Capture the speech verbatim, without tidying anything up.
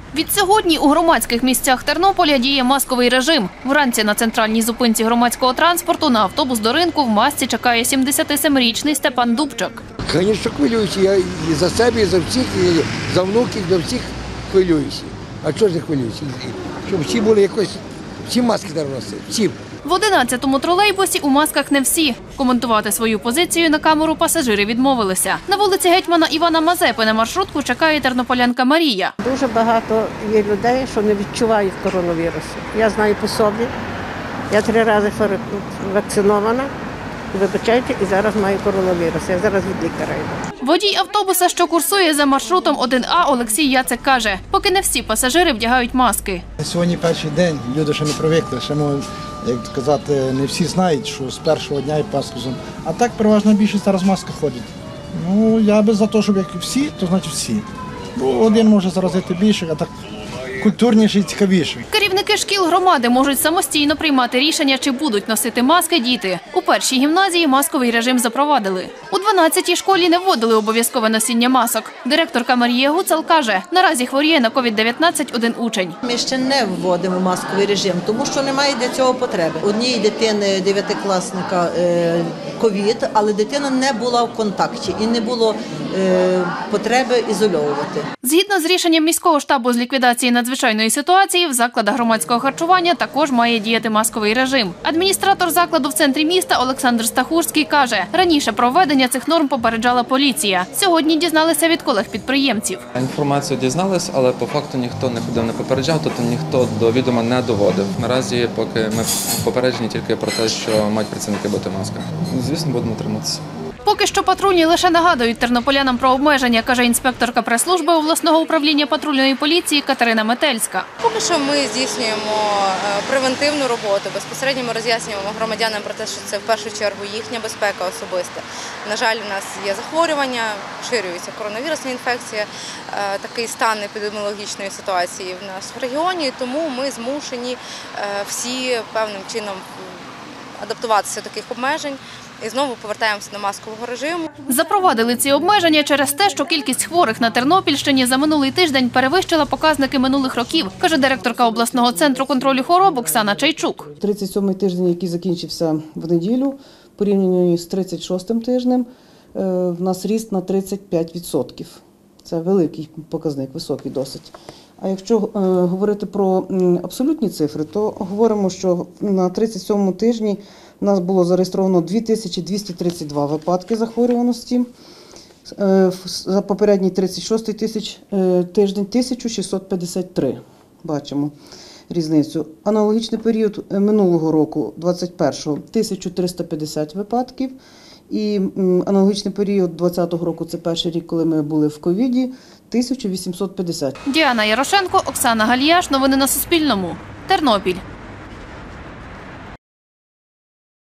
Від сьогодні у громадських місцях Тернополя діє масковий режим. Вранці на центральній зупинці громадського транспорту на автобус до ринку в масці чекає сімдесятисемирічний Степан Дубчак. Звісно, хвилююся. Я і за себе, і за всіх, і за внуків, за всіх хвилююся. А чого ж не хвилююся? Щоб всі були якось, всі маски треба носити, всі. В одинадцятому тролейбусі у масках не всі. Коментувати свою позицію на камеру пасажири відмовилися. На вулиці гетьмана Івана Мазепи на маршрутку чекає тернополянка Марія. Дуже багато є людей, що не відчувають коронавірусу. Я знаю по собі. Я три рази вакцинована. Вибачайте, і зараз маю коронавірус. Я зараз від лікаря йду. Водій автобуса, що курсує за маршрутом один А, Олексій Яцик каже, поки не всі пасажири вдягають маски. Сьогодні перший день, люди ще не привикли, ще, ну, як сказати, не всі знають, що з першого дня і паскузом. А так переважна більшість зараз маска ходить. Ну, я би за те, щоб як всі, то значить всі. Бо один може заразити більше, а так культурніший і цікавіший. Керівники шкіл громади можуть самостійно приймати рішення, чи будуть носити маски діти. У першій гімназії масковий режим запровадили. У дванадцятій школі не вводили обов'язкове носіння масок. Директорка Марія Гуцал каже, наразі хворіє на ковід дев'ятнадцять один учень. Ми ще не вводимо масковий режим, тому що немає для цього потреби. Однієї дитини, дев'ятикласника, ковід, але дитина не була в контакті і не було потреби ізольовувати. Згідно з рішенням міського штабу з ліквідації надзвичайної ситуації, в закладах громадського харчування також має діяти масковий режим. Адміністратор закладу в центрі міста Олександр Стахурський каже, раніше про введення цих норм попереджала поліція. Сьогодні дізналися від колег-підприємців. Інформацію дізналися, але по факту ніхто не ходив, не попереджав, тобто ніхто до відома не доводив. Наразі поки ми попереджені тільки про те, що мають працівники бути в масках. Звісно, будемо триматися. Поки що патрульні лише нагадують тернополянам про обмеження, каже інспекторка прес-служби обласного управління патрульної поліції Катерина Метельська. Поки що ми здійснюємо превентивну роботу, безпосередньо ми роз'яснюємо громадянам про те, що це в першу чергу їхня безпека особиста. На жаль, у нас є захворювання, поширюється коронавірусна інфекція, такий стан епідеміологічної ситуації в нас в регіоні, тому ми змушені всі певним чином адаптуватися до таких обмежень. І знову повертаємося до маскового режиму. Запровадили ці обмеження через те, що кількість хворих на Тернопільщині за минулий тиждень перевищила показники минулих років, каже директорка обласного центру контролю хвороб Оксана Чайчук. тридцять сьомий тиждень, який закінчився в неділю, порівняно з тридцять шостим тижнем, в нас ріст на тридцять п'ять відсотків. Це великий показник, високий досить. А якщо говорити про абсолютні цифри, то говоримо, що на тридцять сьомому тижні у нас було зареєстровано дві тисячі двісті тридцять два випадки захворюваності. За попередній тридцять шостий тиждень тисяча шістсот п'ятдесят три. Бачимо різницю. Аналогічний період минулого року, двадцять першого, тисяча триста п'ятдесят випадків. І аналогічний період двадцятого року, це перший рік, коли ми були в ковіді, тисяча вісімсот п'ятдесят. Діана Ярошенко, Оксана Галіяш. Новини на Суспільному. Тернопіль.